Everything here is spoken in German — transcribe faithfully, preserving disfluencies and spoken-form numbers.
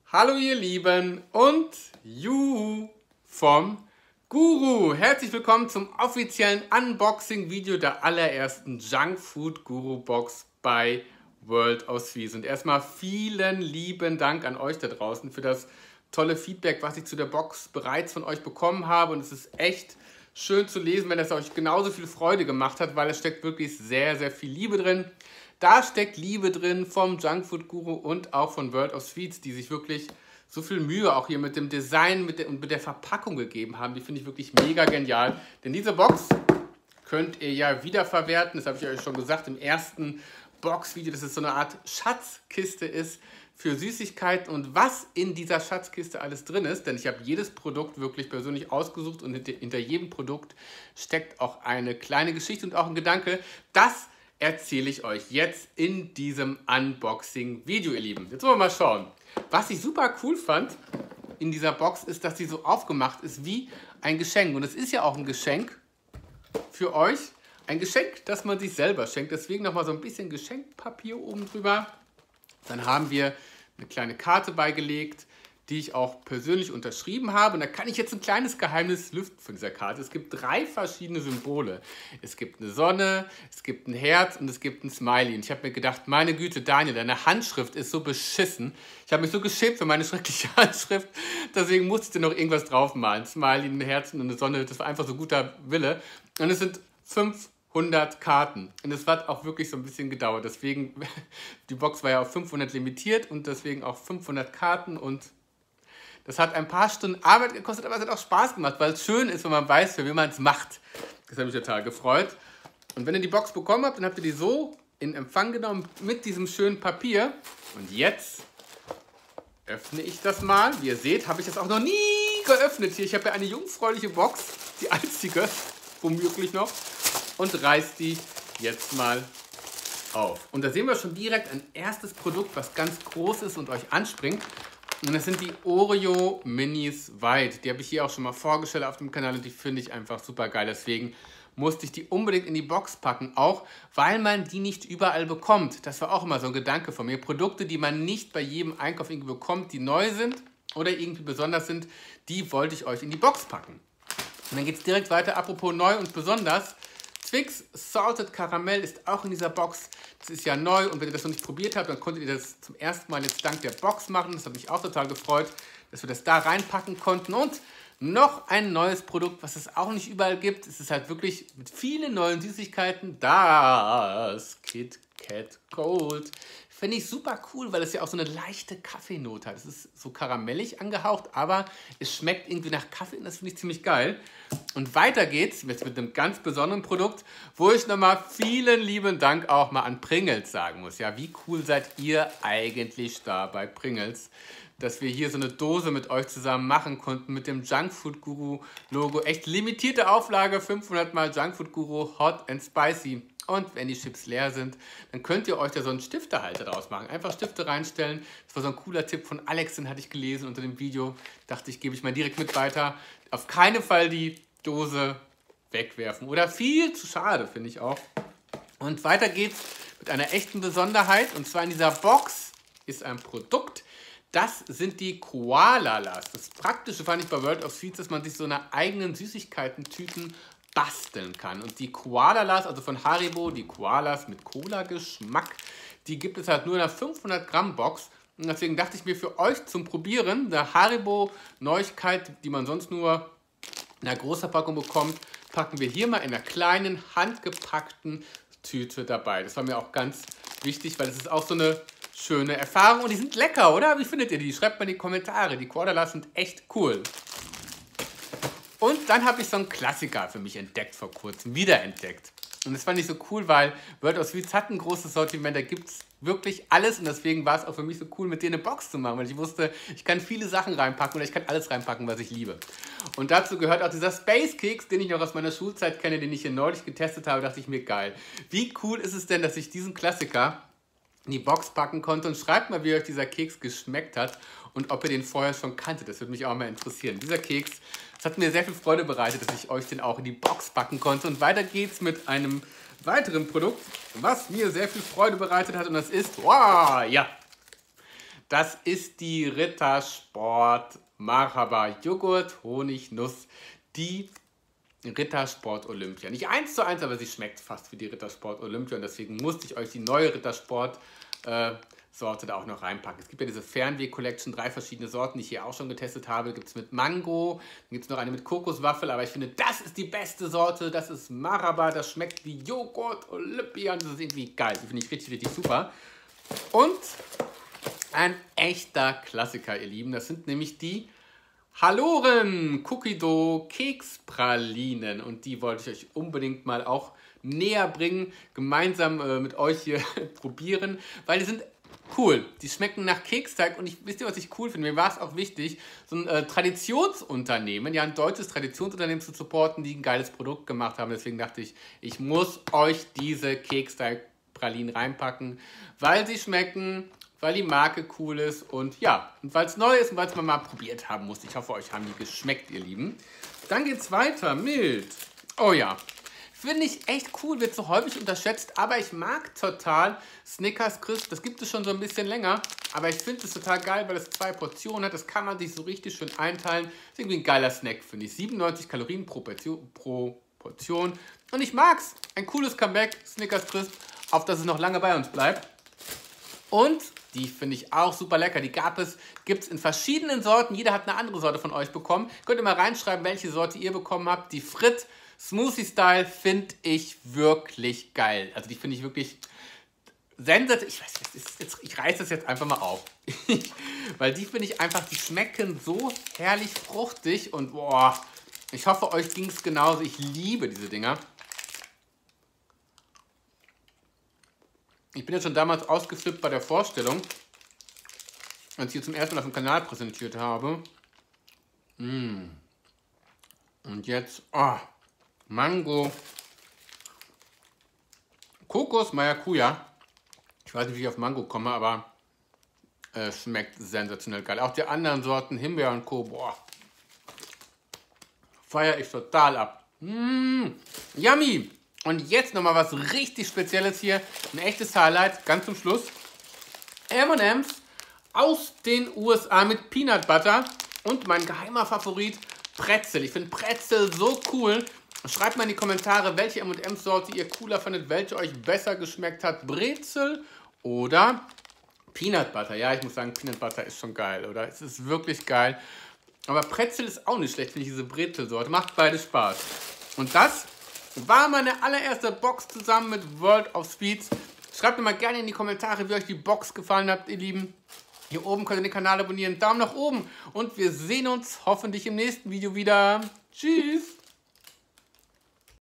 Hallo ihr Lieben und Juhu vom Guru. Herzlich willkommen zum offiziellen Unboxing-Video der allerersten Junkfood Guru Box bei World of Sweets. Und erstmal vielen lieben Dank an euch da draußen für das tolle Feedback, was ich zu der Box bereits von euch bekommen habe. Und es ist echt schön zu lesen, wenn es euch genauso viel Freude gemacht hat, weil es steckt wirklich sehr, sehr viel Liebe drin. Da steckt Liebe drin vom Junkfood Guru und auch von World of Sweets, die sich wirklich so viel Mühe auch hier mit dem Design mit der, und mit der Verpackung gegeben haben. Die finde ich wirklich mega genial. Denn diese Box könnt ihr ja wiederverwerten. Das habe ich euch schon gesagt im ersten Box-Video, dass es so eine Art Schatzkiste ist für Süßigkeiten und was in dieser Schatzkiste alles drin ist. Denn ich habe jedes Produkt wirklich persönlich ausgesucht und hinter jedem Produkt steckt auch eine kleine Geschichte und auch ein Gedanke. Das erzähle ich euch jetzt in diesem Unboxing-Video, ihr Lieben. Jetzt wollen wir mal schauen. Was ich super cool fand in dieser Box ist, dass sie so aufgemacht ist wie ein Geschenk. Und es ist ja auch ein Geschenk für euch. Ein Geschenk, das man sich selber schenkt. Deswegen nochmal so ein bisschen Geschenkpapier oben drüber. Dann haben wir eine kleine Karte beigelegt, die ich auch persönlich unterschrieben habe. Und da kann ich jetzt ein kleines Geheimnis lüften von dieser Karte. Es gibt drei verschiedene Symbole. Es gibt eine Sonne, es gibt ein Herz und es gibt ein Smiley. Und ich habe mir gedacht, meine Güte, Daniel, deine Handschrift ist so beschissen. Ich habe mich so geschämt für meine schreckliche Handschrift. Deswegen musste ich dir noch irgendwas draufmalen. Smiley, ein Herz und eine Sonne. Das war einfach so guter Wille. Und es sind fünfhundert Karten. Und es hat auch wirklich so ein bisschen gedauert. Deswegen, die Box war ja auf fünfhundert limitiert und deswegen auch fünfhundert Karten und das hat ein paar Stunden Arbeit gekostet, aber es hat auch Spaß gemacht, weil es schön ist, wenn man weiß, für wen man es macht. Das hat mich total gefreut. Und wenn ihr die Box bekommen habt, dann habt ihr die so in Empfang genommen mit diesem schönen Papier. Und jetzt öffne ich das mal. Wie ihr seht, habe ich das auch noch nie geöffnet hier. Ich habe ja eine jungfräuliche Box, die einzige, womöglich noch, und reiß die jetzt mal auf. Und da sehen wir schon direkt ein erstes Produkt, was ganz groß ist und euch anspringt. Und das sind die Oreo Minis White. Die habe ich hier auch schon mal vorgestellt auf dem Kanal und die finde ich einfach super geil. Deswegen musste ich die unbedingt in die Box packen, auch weil man die nicht überall bekommt. Das war auch immer so ein Gedanke von mir. Produkte, die man nicht bei jedem Einkauf irgendwie bekommt, die neu sind oder irgendwie besonders sind, die wollte ich euch in die Box packen. Und dann geht es direkt weiter, apropos neu und besonders. Twix Salted Caramel ist auch in dieser Box. Das ist ja neu und wenn ihr das noch nicht probiert habt, dann konntet ihr das zum ersten Mal jetzt dank der Box machen. Das hat mich auch total gefreut, dass wir das da reinpacken konnten. Und noch ein neues Produkt, was es auch nicht überall gibt. Es ist halt wirklich mit vielen neuen Süßigkeiten. Das Kit Kat Gold. Finde ich super cool, weil es ja auch so eine leichte Kaffeenote hat. Es ist so karamellig angehaucht, aber es schmeckt irgendwie nach Kaffee und das finde ich ziemlich geil. Und weiter geht's jetzt mit einem ganz besonderen Produkt, wo ich nochmal vielen lieben Dank auch mal an Pringles sagen muss. Ja, wie cool seid ihr eigentlich da bei Pringles, dass wir hier so eine Dose mit euch zusammen machen konnten mit dem Junkfood Guru Logo. Echt limitierte Auflage, fünfhundert mal Junkfood Guru Hot and Spicy. Und wenn die Chips leer sind, dann könnt ihr euch da so einen Stiftehalter draus machen. Einfach Stifte reinstellen. Das war so ein cooler Tipp von Alex, den hatte ich gelesen unter dem Video. Dachte ich, gebe ich mal direkt mit weiter. Auf keinen Fall die Dose wegwerfen. Oder viel zu schade, finde ich auch. Und weiter geht's mit einer echten Besonderheit. Und zwar in dieser Box ist ein Produkt. Das sind die Koalalas. Das Praktische fand ich bei World of Sweets, dass man sich so eine eigenen Süßigkeiten-Tüten basteln kann. Und die Koalalas, also von Haribo, die Koalas mit Cola-Geschmack, die gibt es halt nur in einer fünfhundert Gramm Box. Und deswegen dachte ich mir für euch zum Probieren, eine Haribo-Neuigkeit, die man sonst nur in einer Großverpackung bekommt, packen wir hier mal in einer kleinen, handgepackten Tüte dabei. Das war mir auch ganz wichtig, weil es ist auch so eine schöne Erfahrung. Und die sind lecker, oder? Wie findet ihr die? Schreibt mal in die Kommentare. Die Koalalas sind echt cool. Und dann habe ich so einen Klassiker für mich entdeckt vor kurzem, wiederentdeckt. Und das fand ich so cool, weil World of Sweets hat ein großes Sortiment, da gibt es wirklich alles. Und deswegen war es auch für mich so cool, mit denen eine Box zu machen, weil ich wusste, ich kann viele Sachen reinpacken oder ich kann alles reinpacken, was ich liebe. Und dazu gehört auch dieser Space Keks, den ich noch aus meiner Schulzeit kenne, den ich hier neulich getestet habe, dachte ich mir, geil. Wie cool ist es denn, dass ich diesen Klassiker in die Box packen konnte? Und schreibt mal, wie euch dieser Keks geschmeckt hat und ob ihr den vorher schon kanntet. Das würde mich auch mal interessieren. Dieser Keks, das hat mir sehr viel Freude bereitet, dass ich euch den auch in die Box packen konnte. Und weiter geht's mit einem weiteren Produkt, was mir sehr viel Freude bereitet hat. Und das ist, wow, ja, Das ist die Rittersport Marhaba Joghurt Honig Nuss, die Rittersport Olympia. Nicht eins zu eins, aber sie schmeckt fast wie die Rittersport Olympia und deswegen musste ich euch die neue Rittersport äh, Sorte da auch noch reinpacken. Es gibt ja diese Fernweh Collection, drei verschiedene Sorten, die ich hier auch schon getestet habe. Gibt es mit Mango, dann gibt es noch eine mit Kokoswaffel, aber ich finde, das ist die beste Sorte. Das ist Marhaba, das schmeckt wie Joghurt Olympia und das ist irgendwie geil. Die finde ich richtig, richtig super. Und ein echter Klassiker, ihr Lieben, das sind nämlich die Haloren Cookie Dough Kekspralinen und die wollte ich euch unbedingt mal auch näher bringen, gemeinsam äh, mit euch hier probieren, weil die sind cool. Die schmecken nach Keksteig und ich, wisst ihr, was ich cool finde? Mir war es auch wichtig, so ein äh, Traditionsunternehmen, ja ein deutsches Traditionsunternehmen zu supporten, die ein geiles Produkt gemacht haben. Deswegen dachte ich, ich muss euch diese Keksteigpralinen reinpacken, weil sie schmecken, weil die Marke cool ist und ja, und weil es neu ist und weil es man mal probiert haben muss. Ich hoffe, euch haben die geschmeckt, ihr Lieben. Dann geht's weiter mit, oh ja, finde ich echt cool, wird so häufig unterschätzt, aber ich mag total Snickers Crisp. Das gibt es schon so ein bisschen länger, aber ich finde es total geil, weil es zwei Portionen hat. Das kann man sich so richtig schön einteilen. Ist irgendwie ein geiler Snack, finde ich. siebenundneunzig Kalorien pro Portion, pro Portion. Und ich mag's. Ein cooles Comeback, Snickers Crisp, auf dass es noch lange bei uns bleibt. Und die finde ich auch super lecker. Die gab es, gibt es in verschiedenen Sorten. Jeder hat eine andere Sorte von euch bekommen. Könnt ihr mal reinschreiben, welche Sorte ihr bekommen habt. Die Fritt Smoothie Style finde ich wirklich geil. Also die finde ich wirklich sensationell. Ich weiß nicht, jetzt, ich reiße das jetzt einfach mal auf. Weil die finde ich einfach, die schmecken so herrlich fruchtig. Und boah, ich hoffe, euch ging es genauso. Ich liebe diese Dinger. Ich bin ja schon damals ausgeflippt bei der Vorstellung, als ich hier zum ersten Mal auf dem Kanal präsentiert habe. Mm. Und jetzt, oh, Mango, Kokos, Maracuja. Ich weiß nicht, wie ich auf Mango komme, aber es äh, schmeckt sensationell geil. Auch die anderen Sorten, Himbeer und Co. Boah, feiere ich total ab. Mm. Yummy! Und jetzt nochmal was richtig Spezielles hier. Ein echtes Highlight, ganz zum Schluss. M und M's aus den U S A mit Peanut Butter. Und mein geheimer Favorit, Pretzel. Ich finde Pretzel so cool. Schreibt mal in die Kommentare, welche M und M's Sorte ihr cooler findet, welche euch besser geschmeckt hat. Brezel oder Peanut Butter. Ja, ich muss sagen, Peanut Butter ist schon geil, oder? Es ist wirklich geil. Aber Pretzel ist auch nicht schlecht, finde ich, diese Brezel-Sorte. Macht beide Spaß. Und das war meine allererste Box zusammen mit World of Sweets. Schreibt mir mal gerne in die Kommentare, wie euch die Box gefallen hat, ihr Lieben. Hier oben könnt ihr den Kanal abonnieren. Daumen nach oben. Und wir sehen uns hoffentlich im nächsten Video wieder. Tschüss.